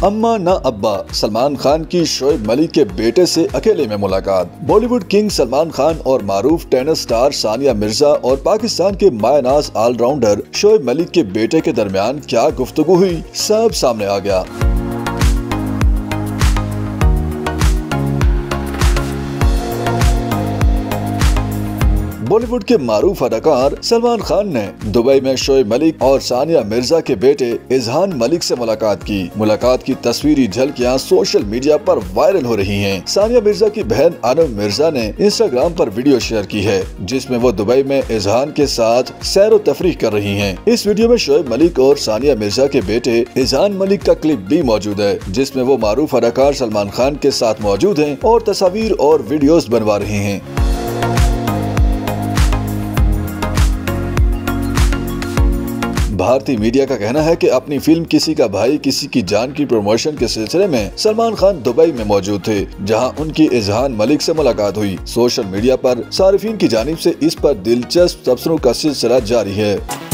अम्मा न अब्बा, सलमान खान की शोएब मलिक के बेटे से अकेले में मुलाकात। बॉलीवुड किंग सलमान खान और मारूफ टेनिस स्टार सानिया मिर्जा और पाकिस्तान के मायनाज ऑलराउंडर शोएब मलिक के बेटे के दरमियान क्या गुफ्तगू हुई, सब सामने आ गया। बॉलीवुड के मारूफ अदाकार सलमान खान ने दुबई में शोएब मलिक और सानिया मिर्जा के बेटे इजहान मलिक से मुलाकात की। मुलाकात की तस्वीरी झलकियां सोशल मीडिया पर वायरल हो रही हैं। सानिया मिर्जा की बहन अनम मिर्जा ने इंस्टाग्राम पर वीडियो शेयर की है, जिसमें वो दुबई में इजहान के साथ सैर व तफरीह कर रही हैं। इस वीडियो में शोएब मलिक और सानिया मिर्जा के बेटे इजहान मलिक का क्लिप भी मौजूद है, जिसमें वो मारूफ अदाकार सलमान खान के साथ मौजूद हैं और तस्वीर और वीडियोस बनवा रहे हैं। भारतीय मीडिया का कहना है कि अपनी फिल्म किसी का भाई किसी की जान की प्रमोशन के सिलसिले में सलमान खान दुबई में मौजूद थे, जहां उनकी इजहान मलिक से मुलाकात हुई। सोशल मीडिया पर सारिफीन की जानिब से इस पर दिलचस्प तबसरों का सिलसिला जारी है।